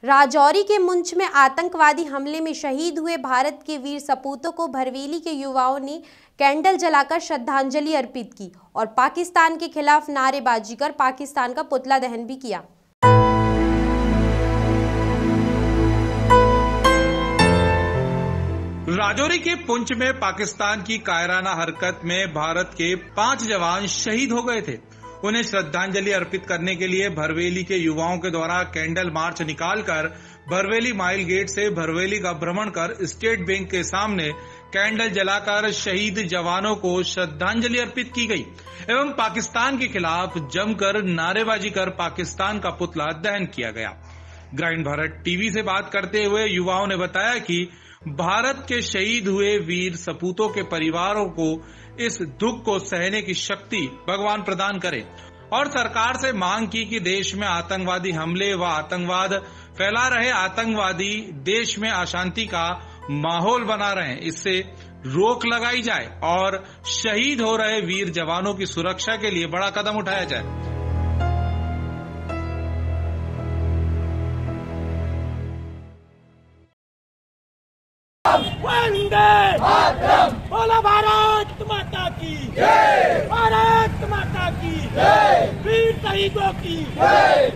राजौरी के मुंच में आतंकवादी हमले में शहीद हुए भारत के वीर सपूतों को भरवेली के युवाओं ने कैंडल जलाकर श्रद्धांजलि अर्पित की और पाकिस्तान के खिलाफ नारेबाजी कर पाकिस्तान का पुतला दहन भी किया। राजौरी के पुंछ में पाकिस्तान की कायराना हरकत में भारत के 5 जवान शहीद हो गए थे। उन्हें श्रद्धांजलि अर्पित करने के लिए भरवेली के युवाओं के द्वारा कैंडल मार्च निकालकर भरवेली माइल गेट से भरवेली का भ्रमण कर स्टेट बैंक के सामने कैंडल जलाकर शहीद जवानों को श्रद्धांजलि अर्पित की गई एवं पाकिस्तान के खिलाफ जमकर नारेबाजी कर पाकिस्तान का पुतला दहन किया गया। ग्रामीण भारत टीवी से बात करते हुए युवाओं ने बताया कि भारत के शहीद हुए वीर सपूतों के परिवारों को इस दुख को सहने की शक्ति भगवान प्रदान करे और सरकार से मांग की कि देश में आतंकवादी हमले व आतंकवाद फैला रहे आतंकवादी देश में अशांति का माहौल बना रहे, इससे रोक लगाई जाए और शहीद हो रहे वीर जवानों की सुरक्षा के लिए बड़ा कदम उठाया जाए। वंदे मातरम, बोलो भारत माता की जय, भारत माता की जय, वीर शहीदों की जय।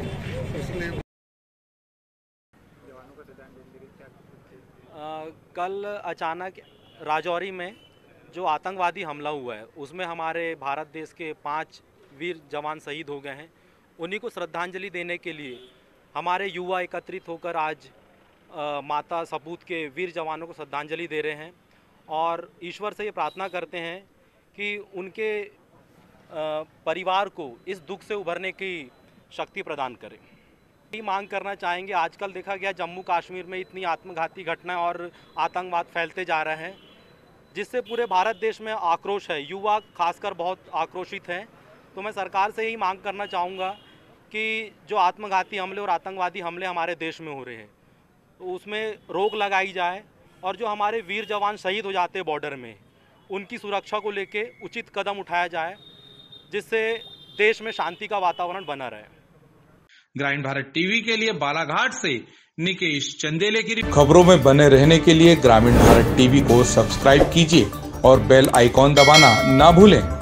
कल अचानक राजौरी में जो आतंकवादी हमला हुआ है उसमें हमारे भारत देश के 5 वीर जवान शहीद हो गए हैं। उन्हीं को श्रद्धांजलि देने के लिए हमारे युवा एकत्रित होकर आज माता सपूत के वीर जवानों को श्रद्धांजलि दे रहे हैं और ईश्वर से ये प्रार्थना करते हैं कि उनके परिवार को इस दुख से उभरने की शक्ति प्रदान करें। ये मांग करना चाहेंगे, आजकल देखा गया जम्मू कश्मीर में इतनी आत्मघाती घटनाएं और आतंकवाद फैलते जा रहे हैं जिससे पूरे भारत देश में आक्रोश है, युवा खासकर बहुत आक्रोशित हैं। तो मैं सरकार से यही मांग करना चाहूँगा कि जो आत्मघाती हमले और आतंकवादी हमले हमारे देश में हो रहे हैं तो उसमें रोक लगाई जाए और जो हमारे वीर जवान शहीद हो जाते हैं बॉर्डर में उनकी सुरक्षा को लेके उचित कदम उठाया जाए जिससे देश में शांति का वातावरण बना रहे। ग्रामीण भारत टीवी के लिए बालाघाट से निकेश चंदेले की खबरों में बने रहने के लिए ग्रामीण भारत टीवी को सब्सक्राइब कीजिए और बेल आइकॉन दबाना ना भूलें।